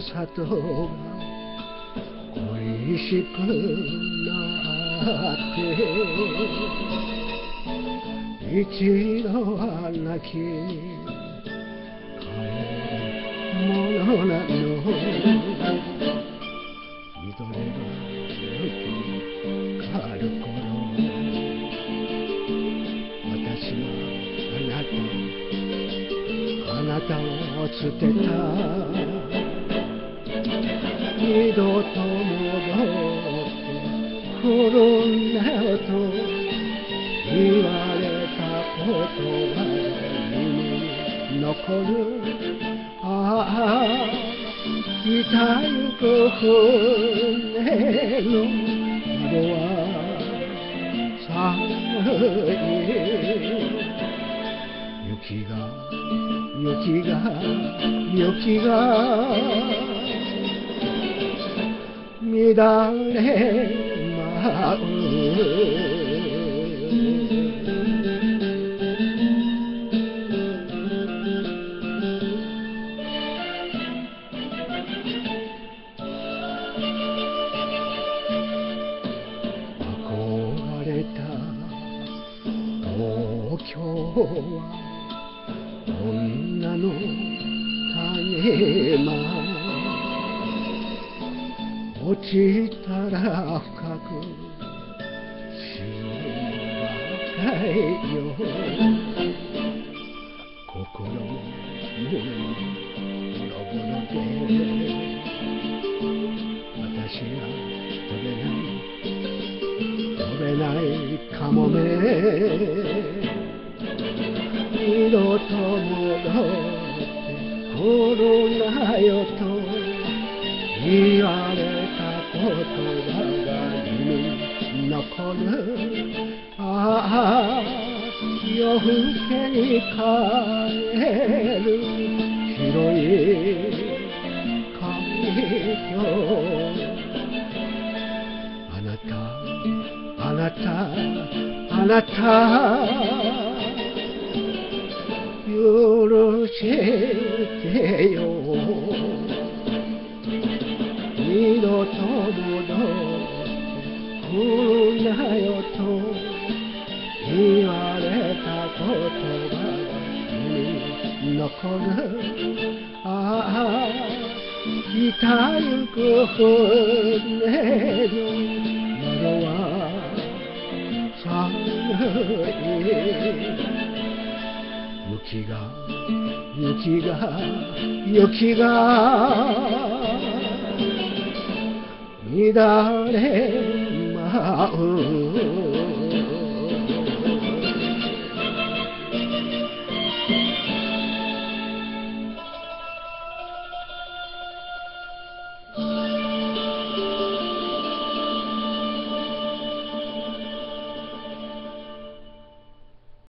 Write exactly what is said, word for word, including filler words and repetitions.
里が恋しくなって一度は泣きに帰るものなの緑が雪かる頃私はあなたあなたを捨てた二度と戻ってくるんだよと言われたことが耳に残るああ北行く船の窓は寒い雪が雪が雪が乱れ舞う憧れた東京は女の種馬落ちたら深く死ぬばかりよ心も胸もボロボロで私は飛べない飛べないかもね二度と戻ってくるなよと言われた言葉が耳に残るああ夜更けに帰る広い海峡あなたあなたあなた許してよ二度と戻ってくるなよと言われた言葉が耳に残るああ北行く船の窓は寒い雪が雪が雪が乱れ舞う